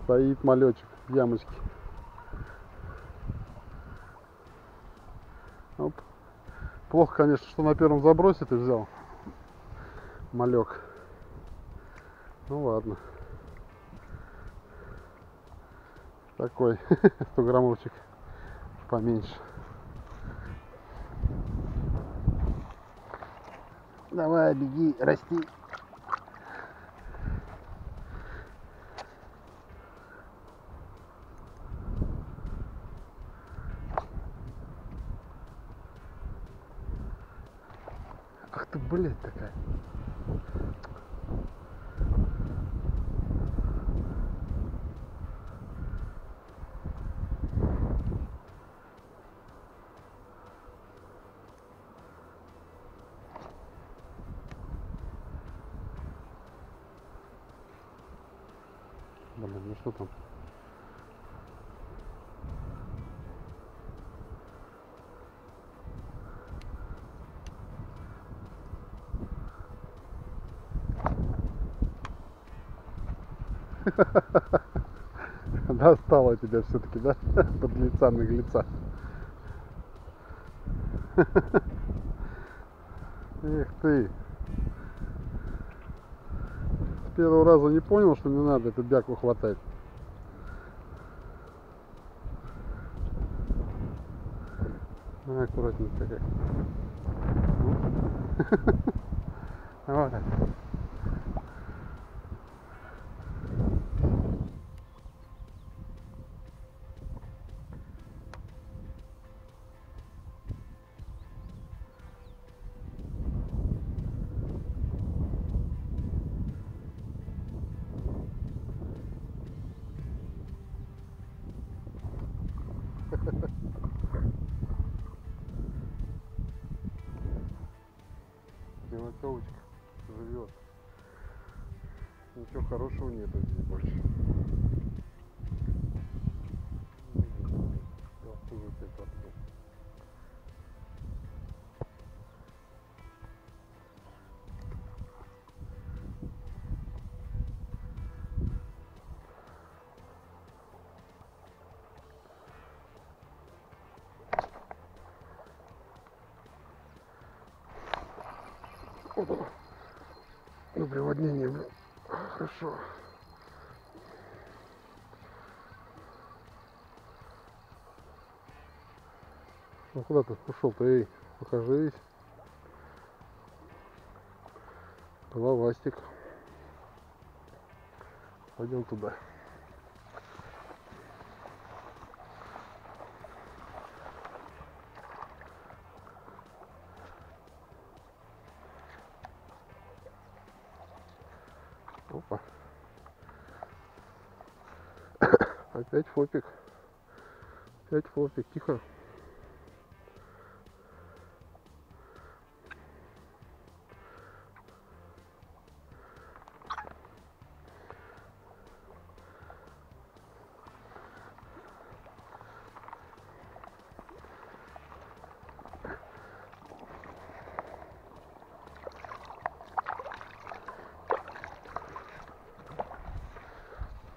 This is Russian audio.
Стоит малечек в ямочке. Оп. Плохо, конечно, что на первом забросе ты взял малек. Ну ладно. Такой 100 граммовчик поменьше. Давай, беги, расти. Ах ты, блядь, такая. Блин, ну что там? Достало тебя все-таки, да? Подлеца наглеца. Эх ты. С первого раза не понял, что не надо эту бяку хватать. Аккуратненько как. Вот. Мелочевочка живет. Ничего хорошего нету здесь больше. Ну, приводнение, блин. Хорошо. Ну куда ты ушел-то, эй, покажись. Головастик. Пойдем туда. Опа. Опять фопик. Опять фопик. Тихо.